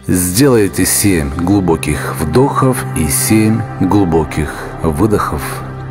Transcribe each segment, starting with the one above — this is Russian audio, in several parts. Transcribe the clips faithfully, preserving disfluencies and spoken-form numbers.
Сделайте семь глубоких вдохов и семь глубоких выдохов.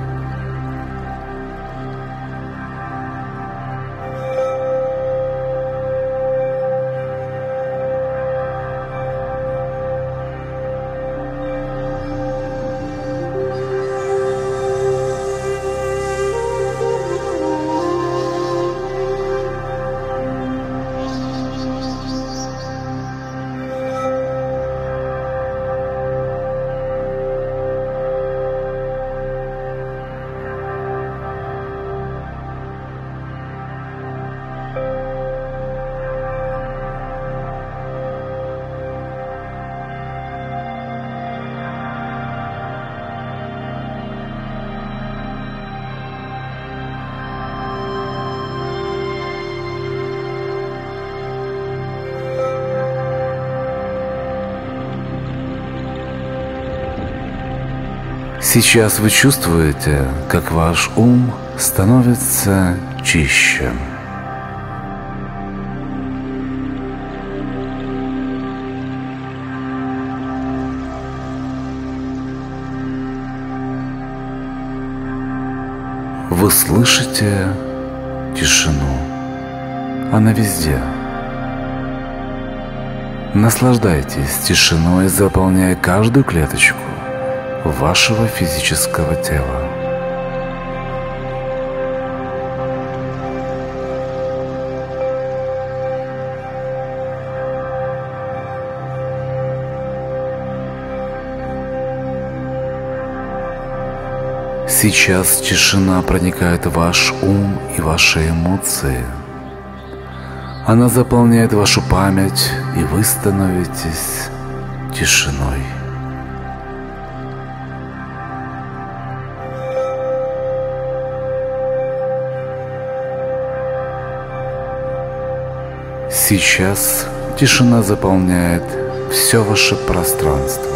Сейчас вы чувствуете, как ваш ум становится чище. Вы слышите тишину. Она везде. Наслаждайтесь тишиной, заполняя каждую клеточку вашего физического тела. Сейчас тишина проникает в ваш ум и ваши эмоции. Она заполняет вашу память, и вы становитесь тишиной. Сейчас тишина заполняет все ваше пространство.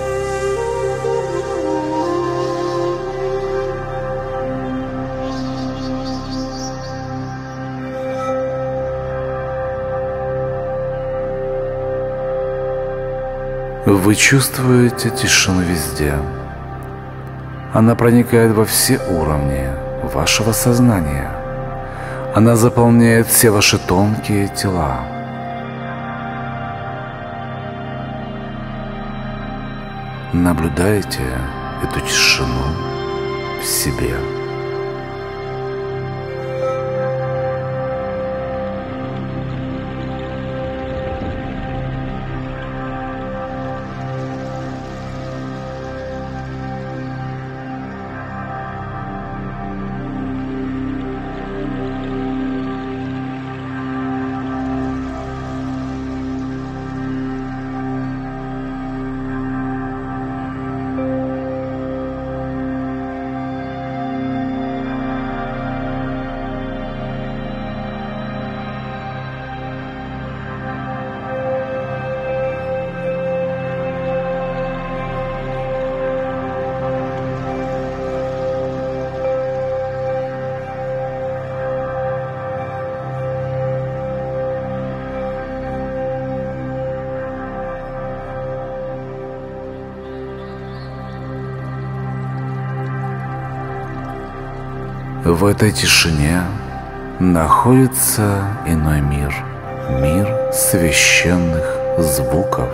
Вы чувствуете тишину везде. Она проникает во все уровни вашего сознания. Она заполняет все ваши тонкие тела. Наблюдайте эту тишину в себе. В этой тишине находится иной мир, мир священных звуков.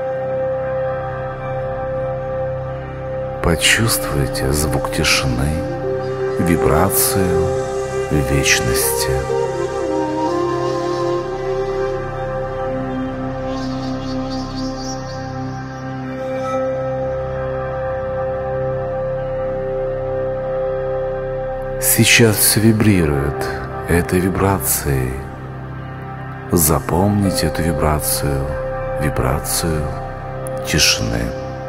Почувствуйте звук тишины, вибрацию вечности. Сейчас все вибрирует этой вибрацией. Запомните эту вибрацию, вибрацию тишины.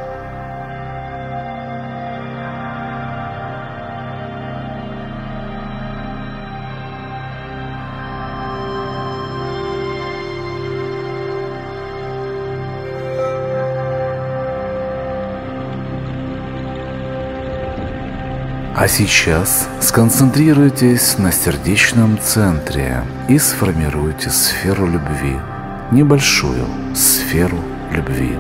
А сейчас сконцентрируйтесь на сердечном центре и сформируйте сферу любви, небольшую сферу любви.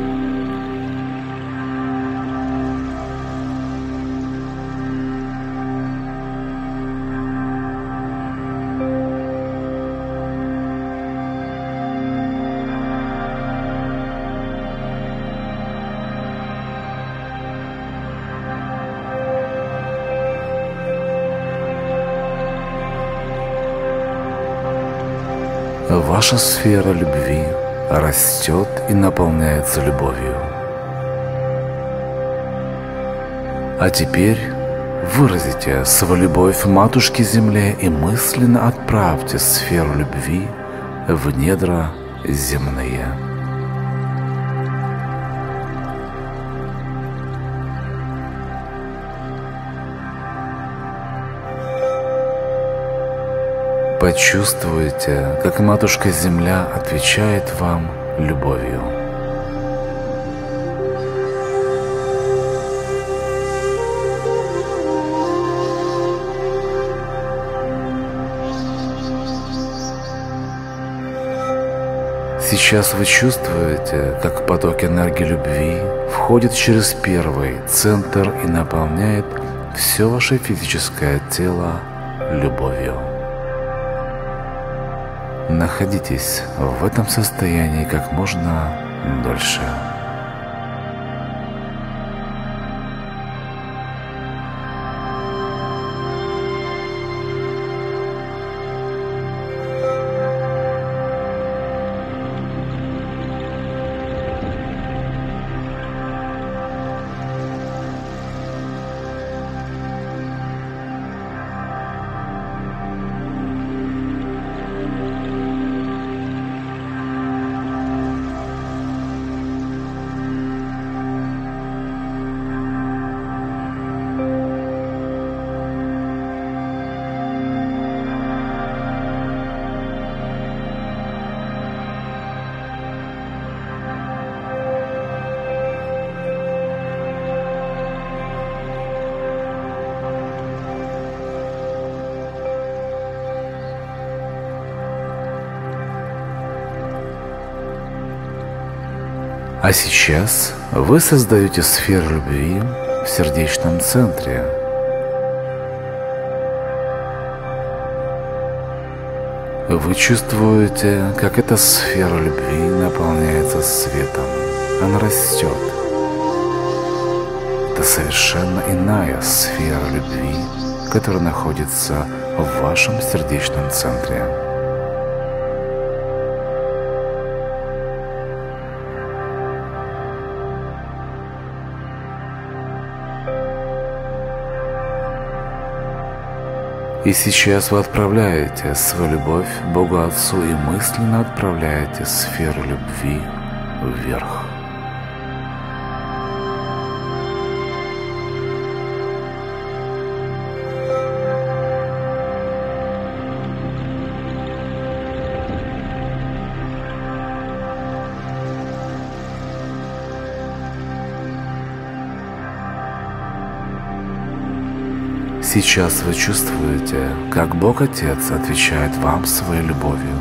Ваша сфера любви растет и наполняется любовью. А теперь выразите свою любовь Матушке Земле и мысленно отправьте сферу любви в недра земные. Почувствуйте, как Матушка Земля отвечает вам любовью. Сейчас вы чувствуете, как поток энергии любви входит через первый центр и наполняет все ваше физическое тело любовью. Находитесь в этом состоянии как можно дольше. А сейчас вы создаете сферу любви в сердечном центре. Вы чувствуете, как эта сфера любви наполняется светом. Она растет. Это совершенно иная сфера любви, которая находится в вашем сердечном центре. И сейчас вы отправляете свою любовь Богу Отцу и мысленно отправляете сферу любви вверх. Сейчас вы чувствуете, как Бог Отец отвечает вам своей любовью.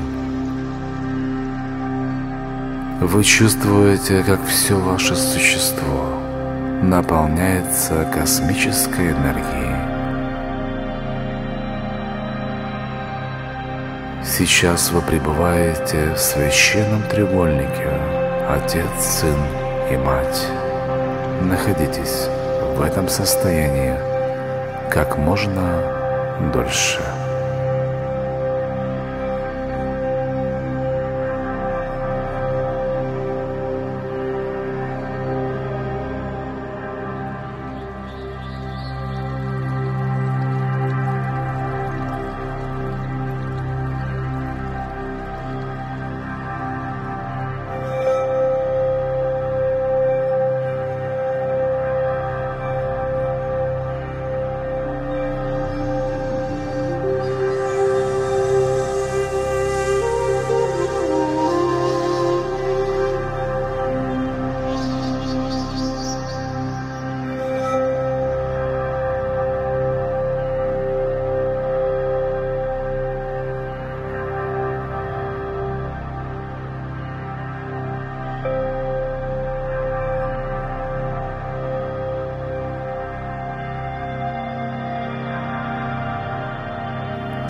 Вы чувствуете, как все ваше существо наполняется космической энергией. Сейчас вы пребываете в священном треугольнике Отец, Сын и Мать. Находитесь в этом состоянии как можно дольше.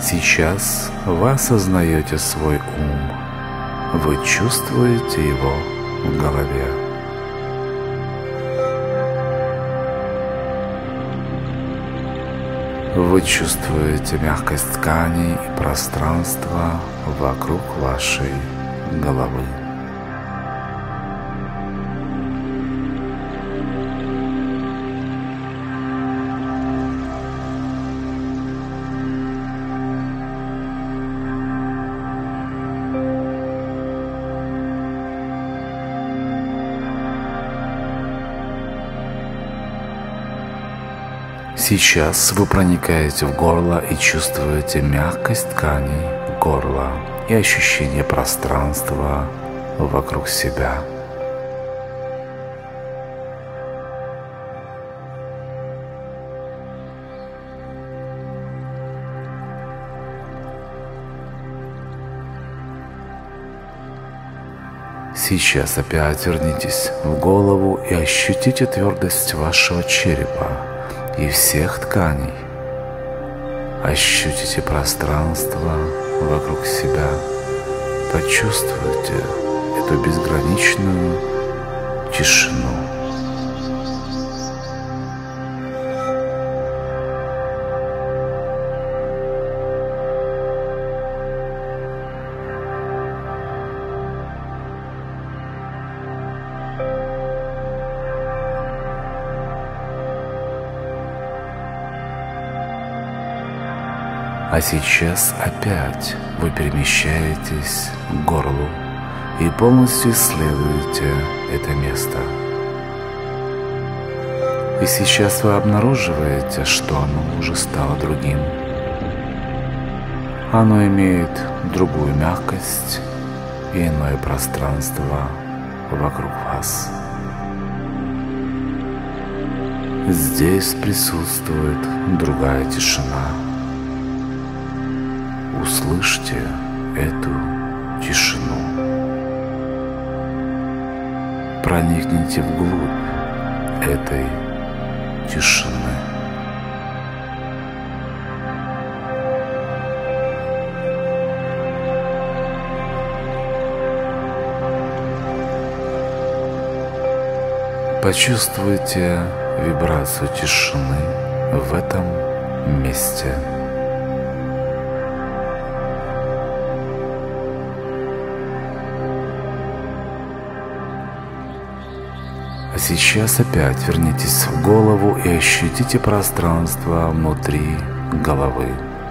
Сейчас вы осознаете свой ум, вы чувствуете его в голове. Вы чувствуете мягкость тканей и пространства вокруг вашей головы. Сейчас вы проникаете в горло и чувствуете мягкость тканей горла и ощущение пространства вокруг себя. Сейчас опять вернитесь в голову и ощутите твердость вашего черепа и всех тканей. Ощутите пространство вокруг себя. Почувствуйте эту безграничную тишину. А сейчас опять вы перемещаетесь к горлу и полностью исследуете это место. И сейчас вы обнаруживаете, что оно уже стало другим. Оно имеет другую мягкость и иное пространство вокруг вас. Здесь присутствует другая тишина. Услышьте эту тишину. Проникните вглубь этой тишины. Почувствуйте вибрацию тишины в этом месте. А сейчас опять вернитесь в голову и ощутите пространство внутри головы.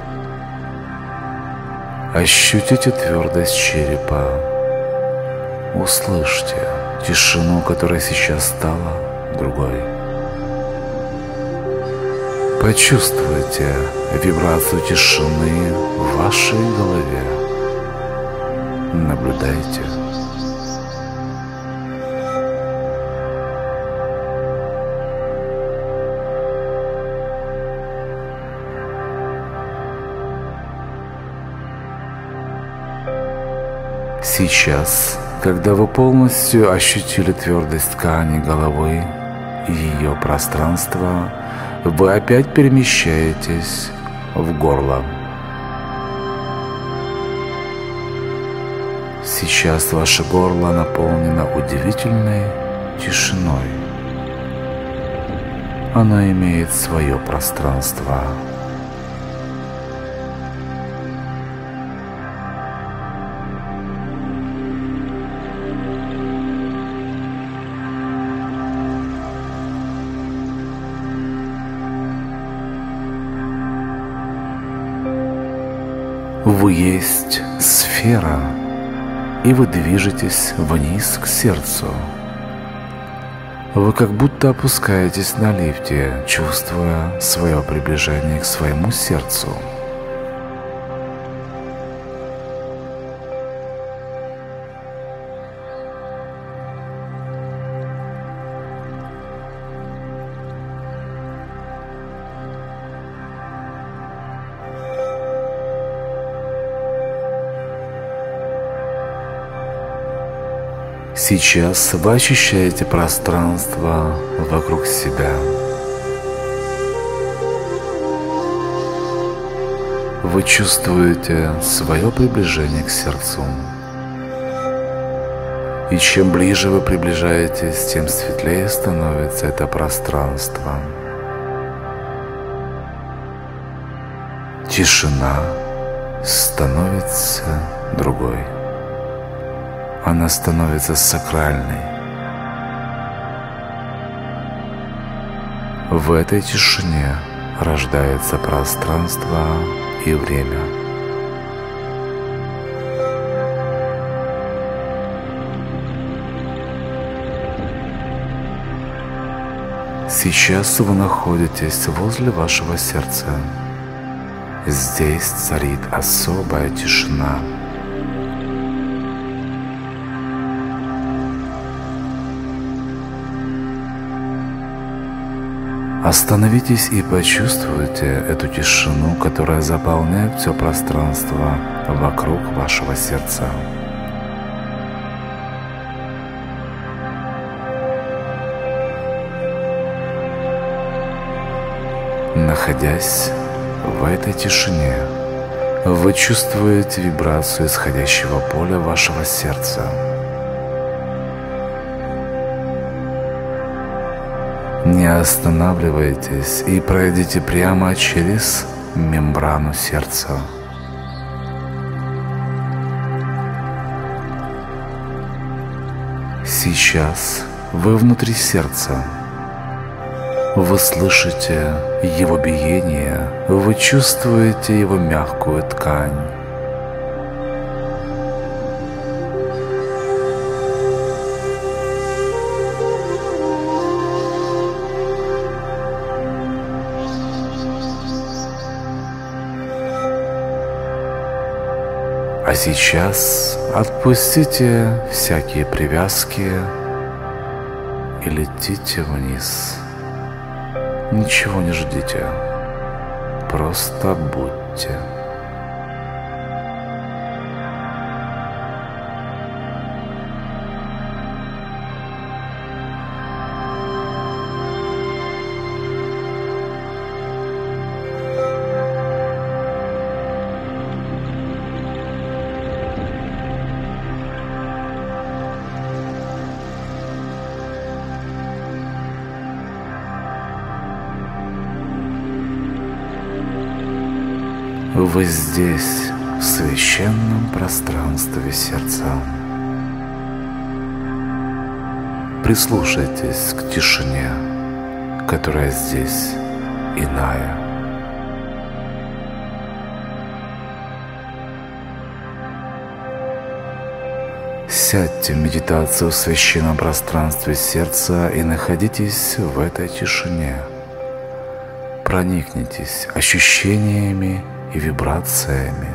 Ощутите твердость черепа. Услышьте тишину, которая сейчас стала другой. Почувствуйте вибрацию тишины в вашей голове. Наблюдайте. Сейчас, когда вы полностью ощутили твердость ткани головы и ее пространство, вы опять перемещаетесь в горло. Сейчас ваше горло наполнено удивительной тишиной. Оно имеет свое пространство. Вы есть сфера, и вы движетесь вниз к сердцу. Вы как будто опускаетесь на лифте, чувствуя свое приближение к своему сердцу. Сейчас вы ощущаете пространство вокруг себя. вы чувствуете свое приближение к сердцу. И чем ближе вы приближаетесь, тем светлее становится это пространство. Тишина становится другой. Она становится сакральной. В этой тишине рождается пространство и время. Сейчас вы находитесь возле вашего сердца. Здесь царит особая тишина. Остановитесь и почувствуйте эту тишину, которая заполняет все пространство вокруг вашего сердца. Находясь в этой тишине, вы чувствуете вибрацию исходящего поля вашего сердца. Не останавливайтесь и пройдите прямо через мембрану сердца. Сейчас вы внутри сердца. Вы слышите его биение, вы чувствуете его мягкую ткань. А сейчас отпустите всякие привязки и летите вниз. Ничего не ждите, просто будьте. Вы здесь, в священном пространстве сердца. Прислушайтесь к тишине, которая здесь иная. Сядьте в медитацию в священном пространстве сердца и находитесь в этой тишине. Проникнитесь ощущениями и вибрациями.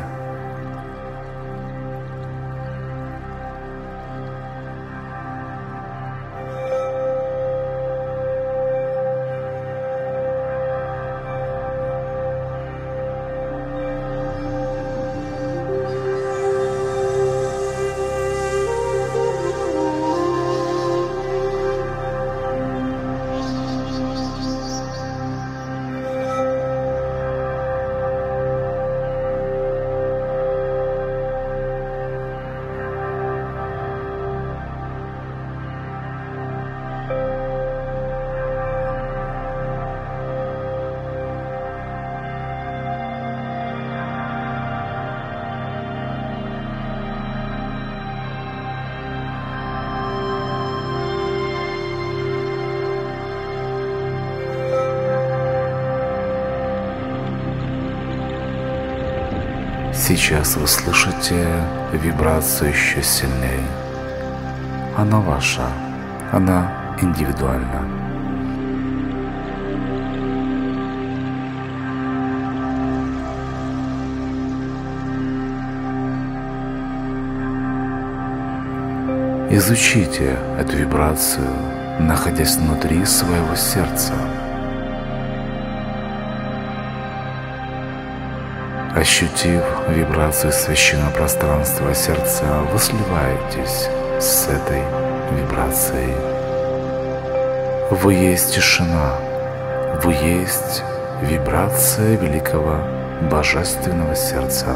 Сейчас вы слышите вибрацию еще сильнее. Она ваша, она индивидуальна. Изучите эту вибрацию, находясь внутри своего сердца. Ощутив вибрацию священного пространства сердца, вы сливаетесь с этой вибрацией. Вы есть тишина, вы есть вибрация великого Божественного сердца.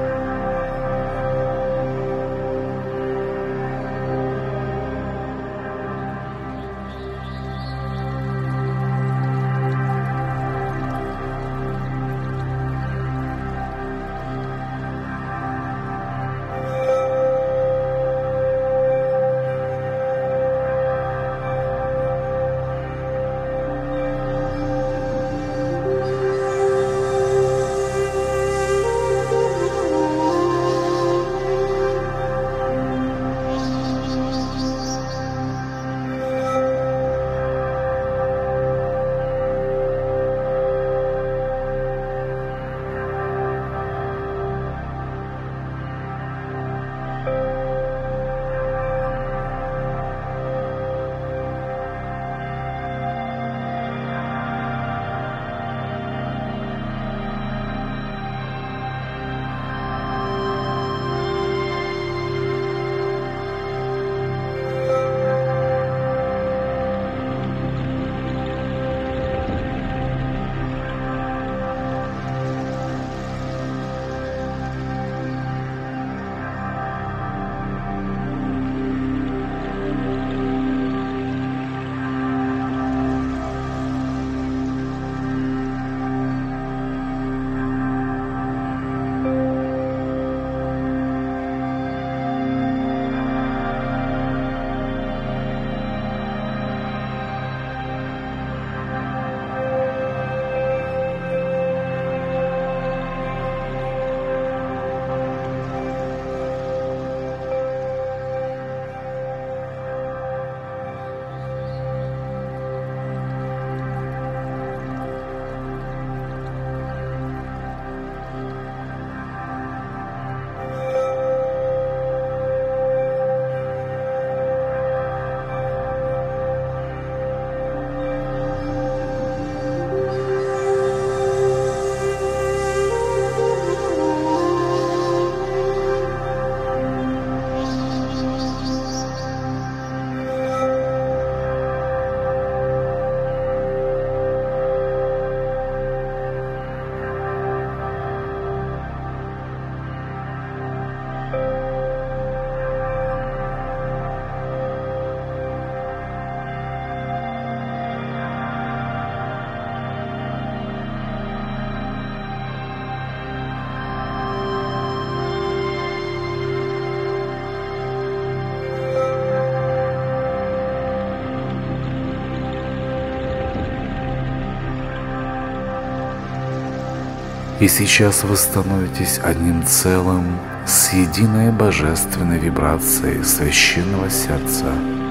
И сейчас вы становитесь одним целым с единой божественной вибрацией священного сердца.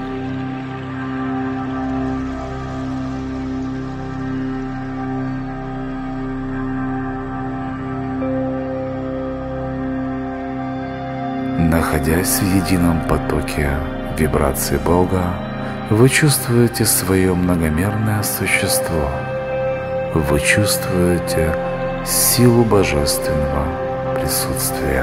Находясь в едином потоке вибрации Бога, вы чувствуете свое многомерное существо. Вы чувствуете силу божественного присутствия.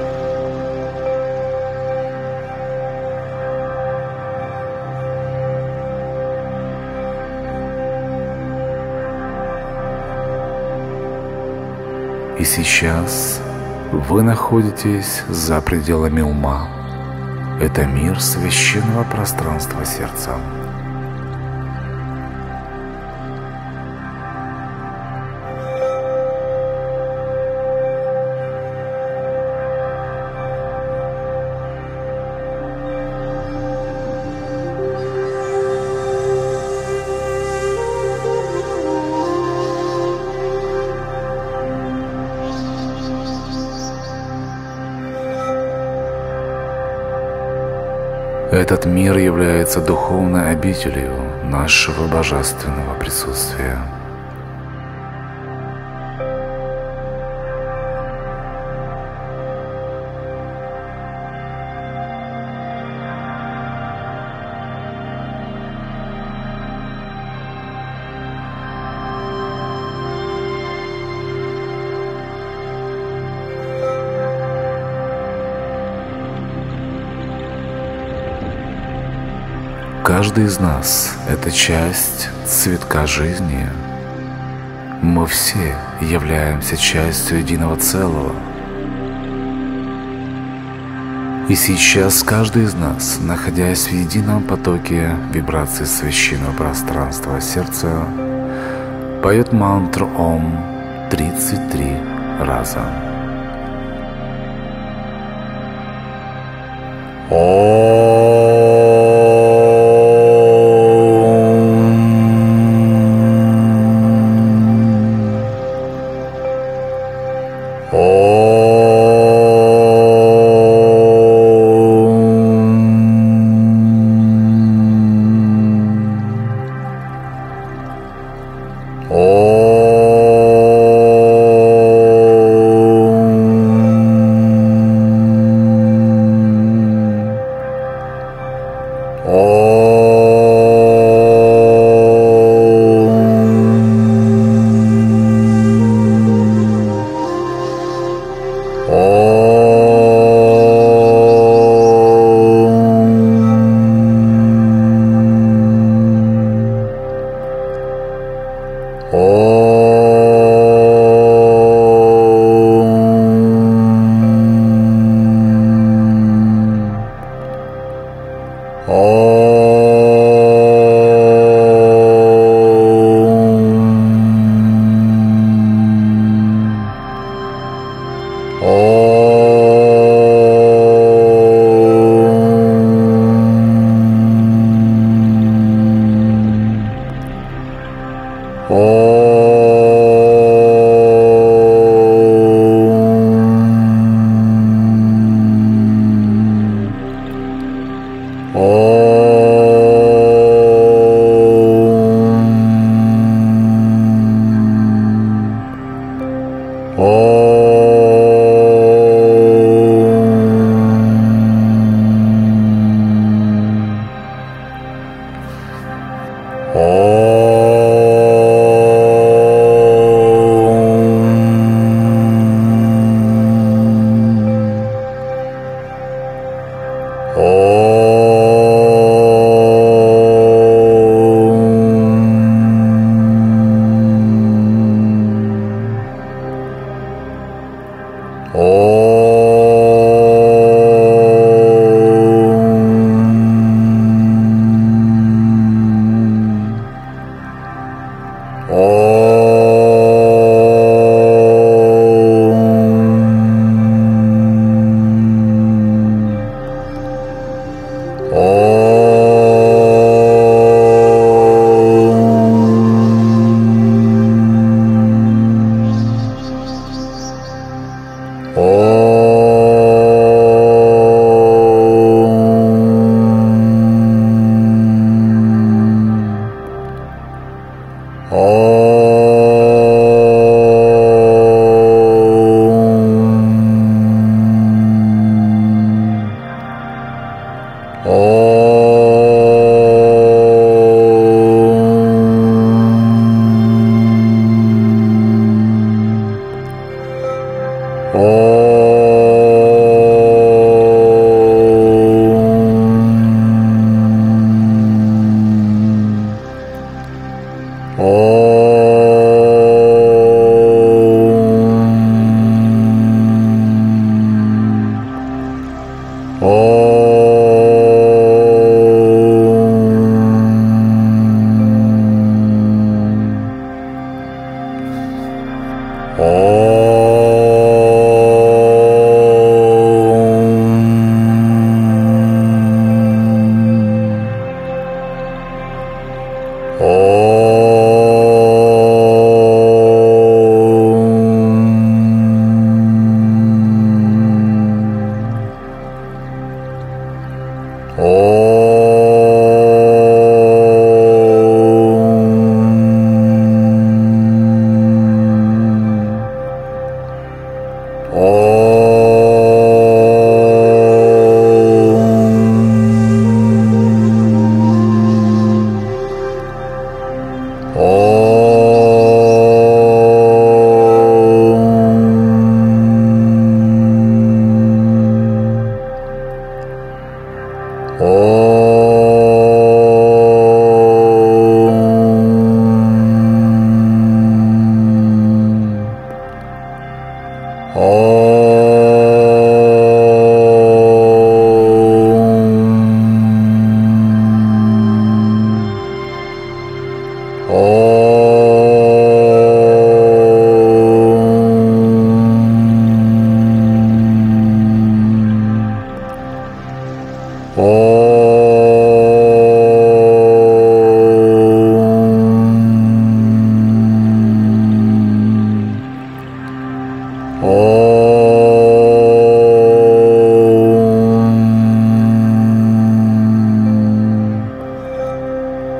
И сейчас вы находитесь за пределами ума. Это мир священного пространства сердца. Этот мир является духовной обителью нашего божественного присутствия. Каждый из нас — это часть цветка жизни. Мы все являемся частью единого целого. И сейчас каждый из нас, находясь в едином потоке вибраций священного пространства сердца, поет мантру Ом тридцать три раза.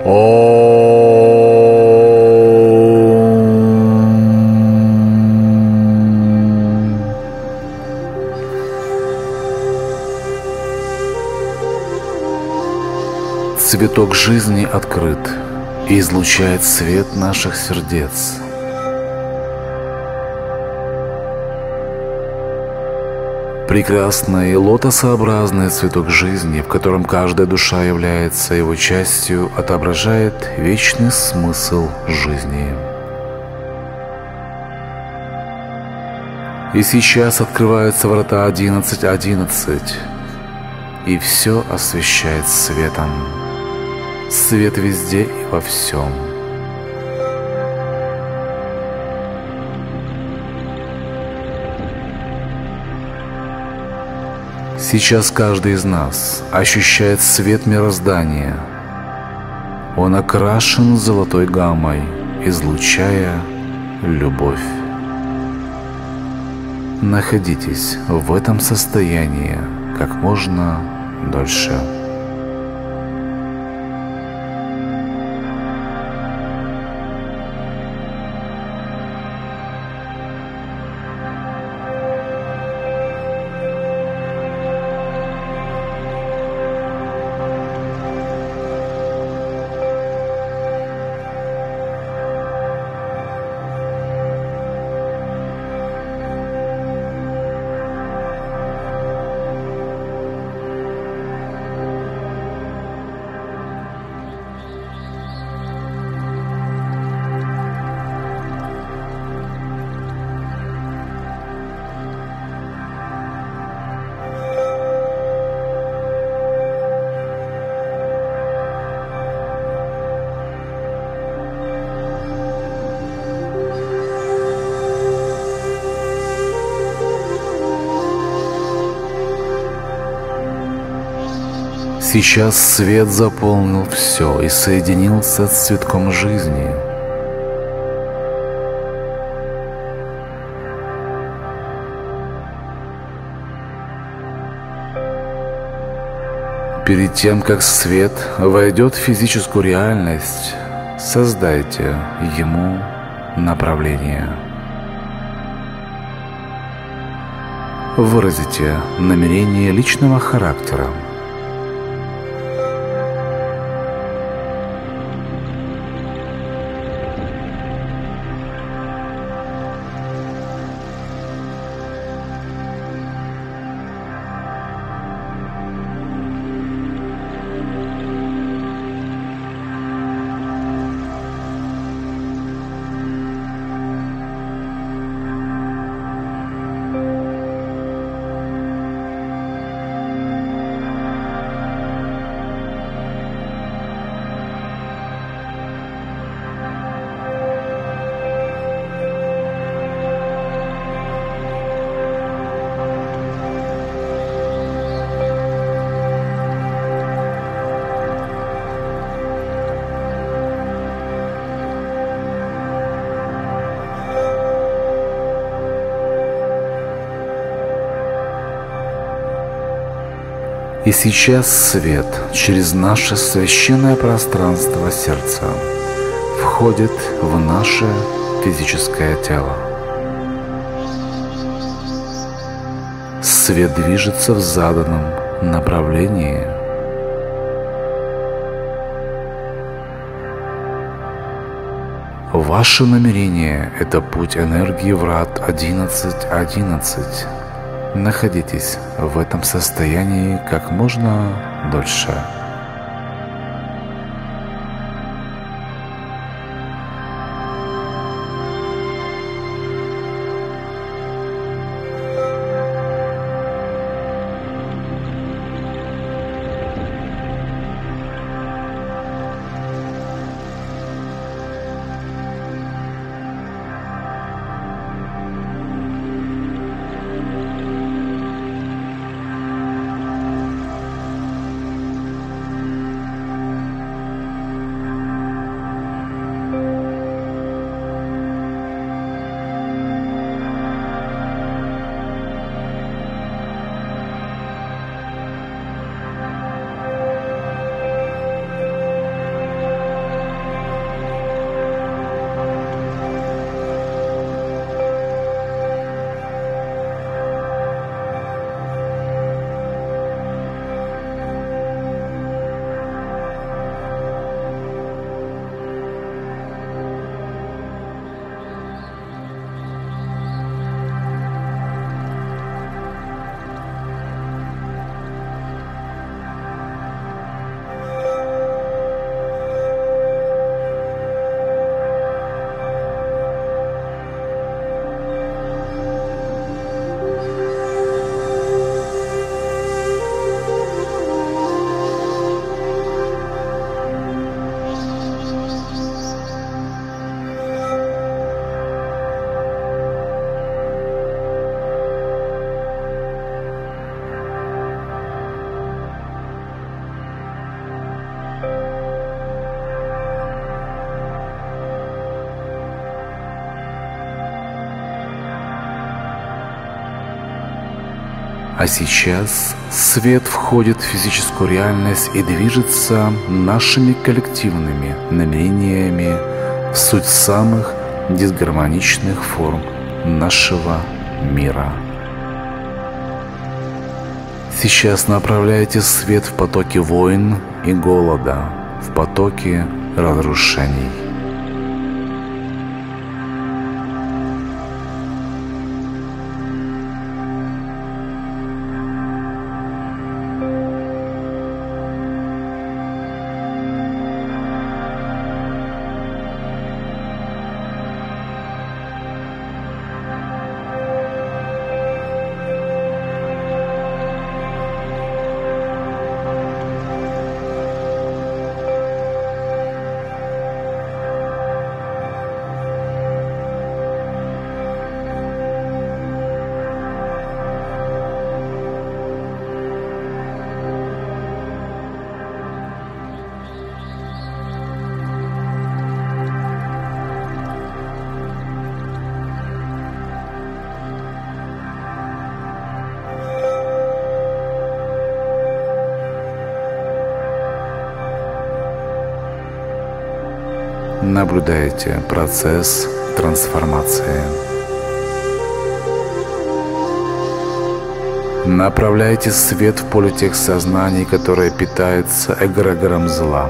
Цветок жизни открыт и излучает свет наших сердец. Прекрасный лотосообразный цветок жизни, в котором каждая душа является его частью, отображает вечный смысл жизни. И сейчас открываются врата одиннадцать одиннадцать, и все освещает светом. Свет везде и во всем. Сейчас каждый из нас ощущает свет мироздания. Он окрашен золотой гаммой, излучая любовь. Находитесь в этом состоянии как можно дольше. Сейчас свет заполнил все и соединился с цветком жизни. Перед тем, как свет войдет в физическую реальность, создайте ему направление. Выразите намерение личного характера. И сейчас свет через наше священное пространство сердца входит в наше физическое тело. Свет движется в заданном направлении. Ваше намерение – это путь энергии врат одиннадцать одиннадцать. Находитесь в этом состоянии как можно дольше. А сейчас свет входит в физическую реальность и движется нашими коллективными намерениями в суть самых дисгармоничных форм нашего мира. Сейчас направляйте свет в потоки войн и голода, в потоки разрушений. Наблюдайте процесс трансформации. Направляйте свет в поле тех сознаний, которые питаются эгрегором зла.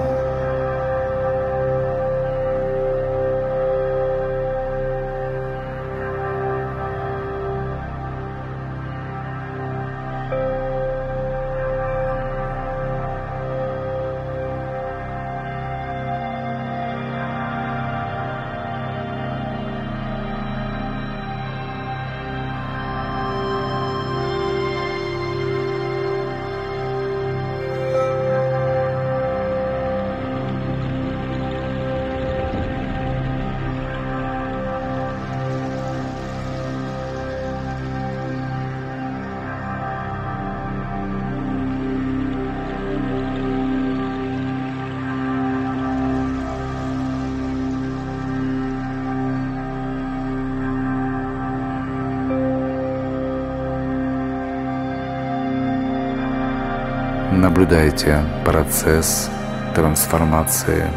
Наблюдайте процесс трансформации.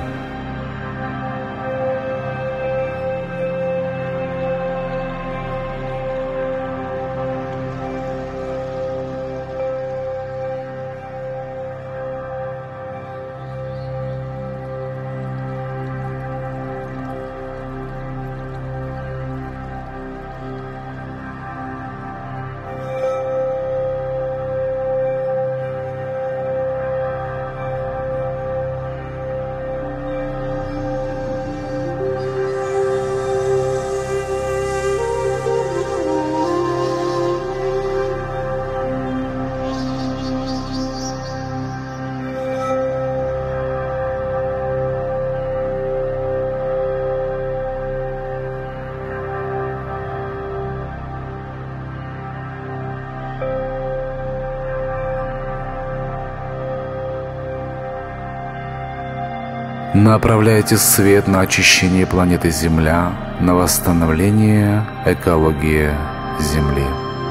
Направляйте свет на очищение планеты Земля, на восстановление экологии Земли.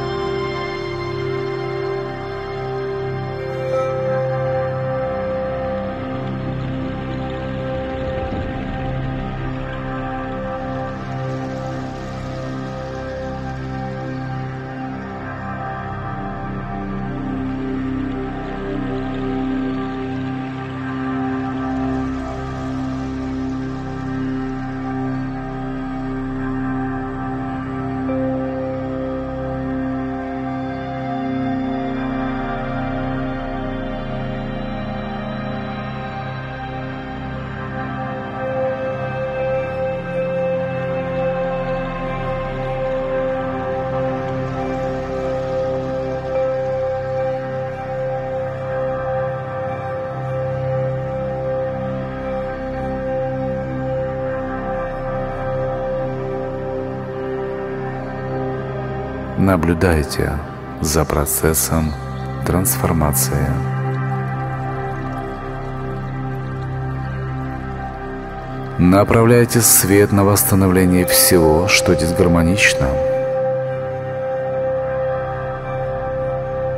Наблюдайте за процессом трансформации. Направляйте свет на восстановление всего, что дисгармонично.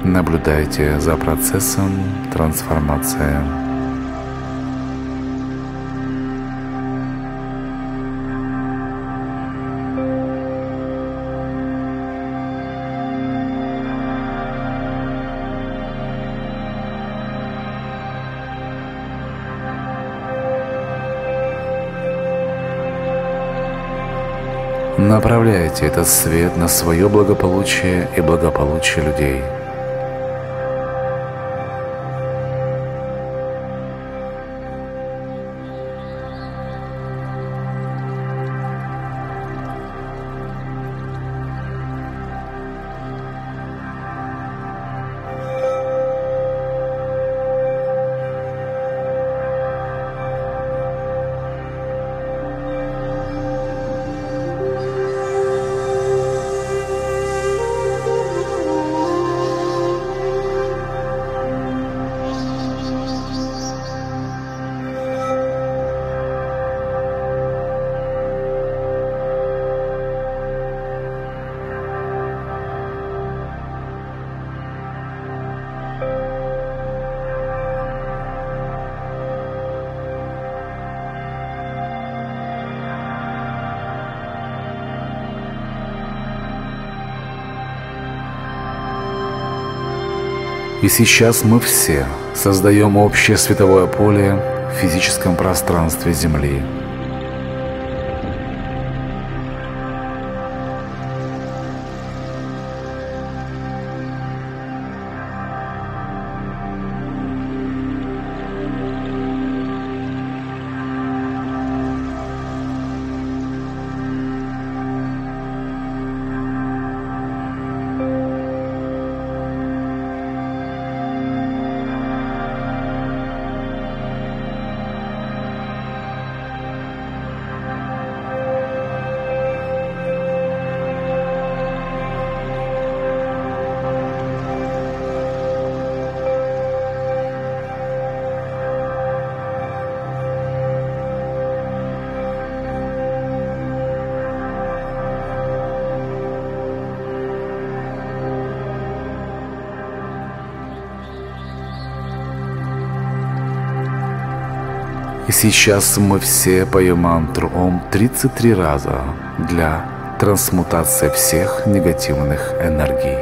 Наблюдайте за процессом трансформации. Направляйте этот свет на свое благополучие и благополучие людей. И сейчас мы все создаем общее световое поле в физическом пространстве Земли. И сейчас мы все поем мантру Ом тридцать три раза для трансмутации всех негативных энергий.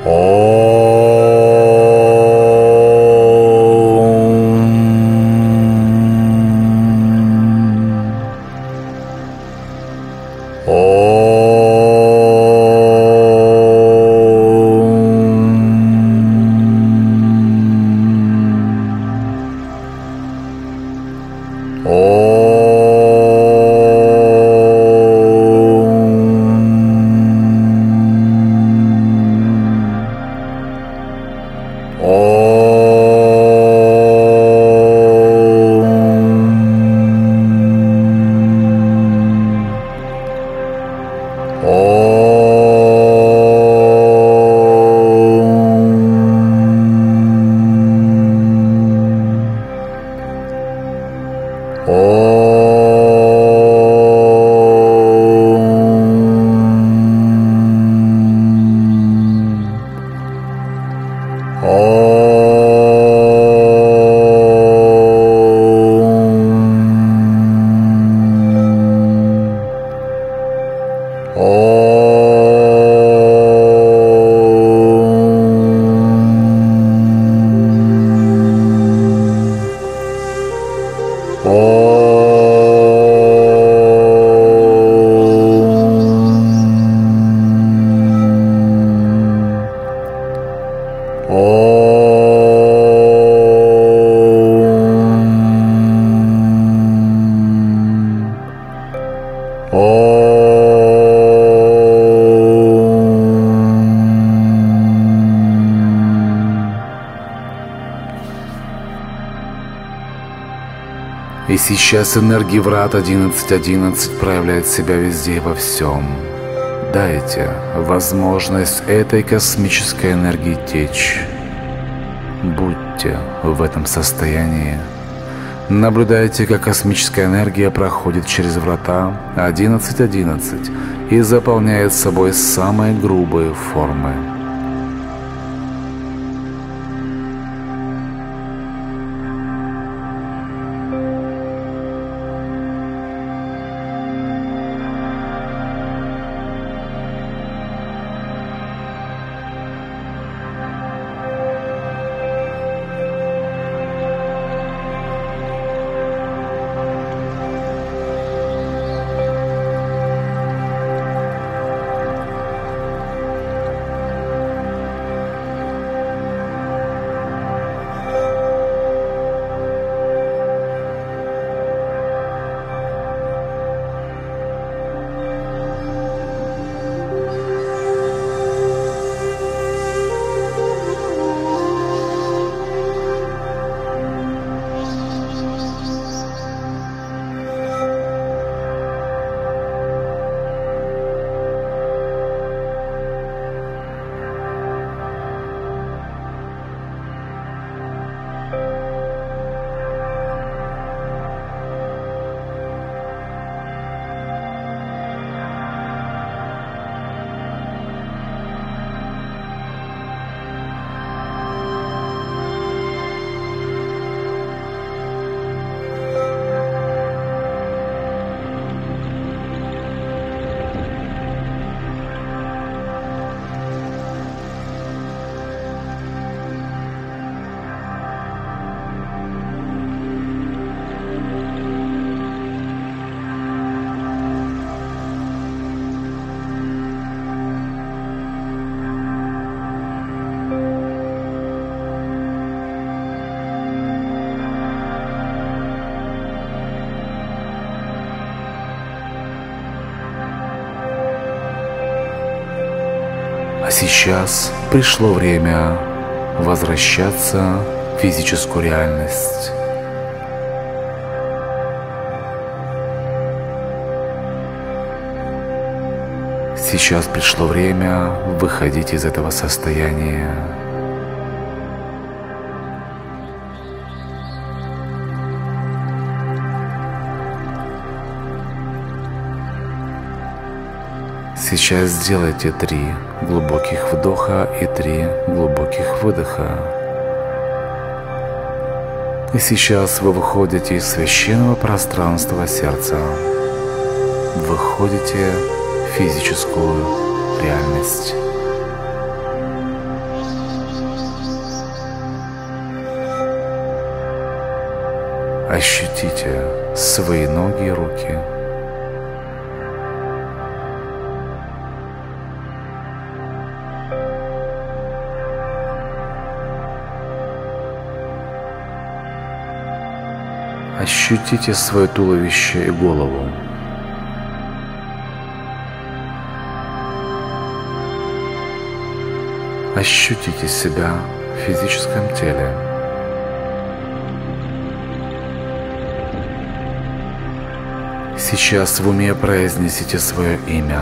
И сейчас энергия врат одиннадцать одиннадцать проявляет себя везде и во всем. Дайте возможность этой космической энергии течь. Будьте в этом состоянии. Наблюдайте, как космическая энергия проходит через врата одиннадцать одиннадцать и заполняет собой самые грубые формы. А сейчас пришло время возвращаться в физическую реальность. Сейчас пришло время выходить из этого состояния. Сейчас сделайте три глубоких вдоха и три глубоких выдоха. И сейчас вы выходите из священного пространства сердца. Выходите в физическую реальность. Ощутите свои ноги и руки. Ощутите свое туловище и голову. Ощутите себя в физическом теле. Сейчас в уме произнесите свое имя.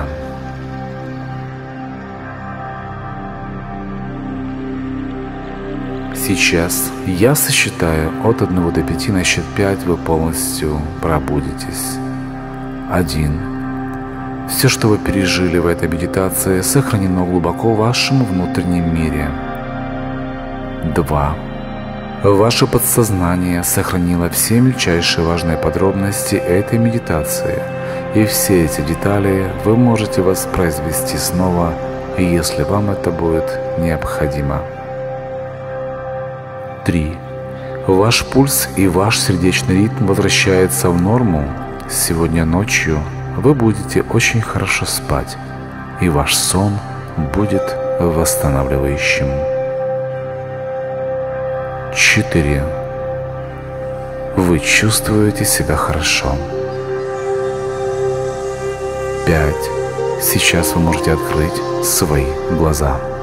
Сейчас я сосчитаю от одного до пяти, на счет пять вы полностью пробудитесь. Один. Все, что вы пережили в этой медитации, сохранено глубоко в вашем внутреннем мире. Два. Ваше подсознание сохранило все мельчайшие важные подробности этой медитации, и все эти детали вы можете воспроизвести снова, если вам это будет необходимо. Три. Ваш пульс и ваш сердечный ритм возвращаются в норму. Сегодня ночью вы будете очень хорошо спать, и ваш сон будет восстанавливающим. Четыре. Вы чувствуете себя хорошо. Пять. Сейчас вы можете открыть свои глаза.